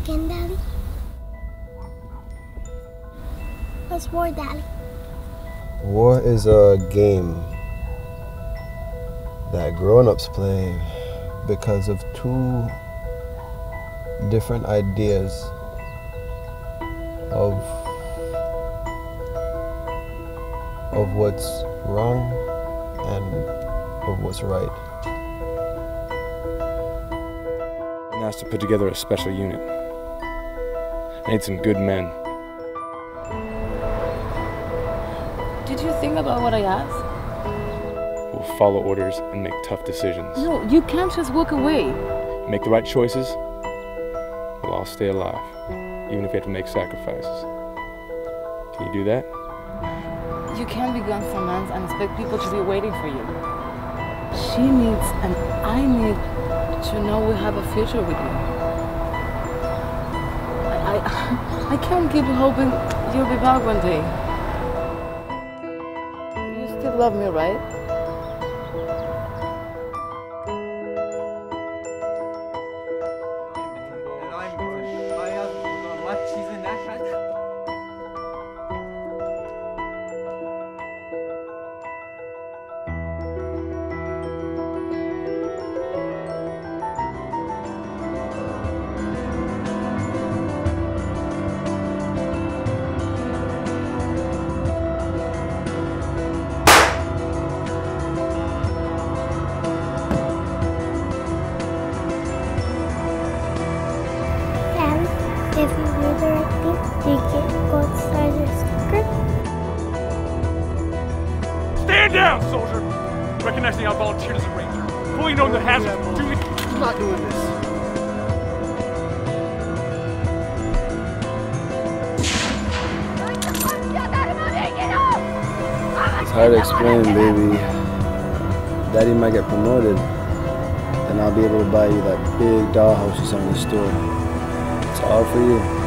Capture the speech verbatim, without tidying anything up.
again, Daddy? What's war, Daddy? War is a game that grown-ups play because of two different ideas of of what's wrong and of what's right. I'm asked to put together a special unit. I need some good men. Did you think about what I asked? We'll follow orders and make tough decisions. No, you can't just walk away. Make the right choices, we'll all stay alive, even if we have to make sacrifices. Can you do that? You can't be gone for months and expect people to be waiting for you. She needs, and I need, to know we have a future with you. I, I, I can't keep hoping you'll be back one day. You still love me, right? If you read the right thing, you get gold stars or sticker. Stand down, soldier! Recognizing I volunteered as a ranger. Fully knowing the hazards of doing. I'm not doing this. It's hard to explain, baby. Daddy might get promoted, then I'll be able to buy you that big dollhouse you saw in the store. It's all for you.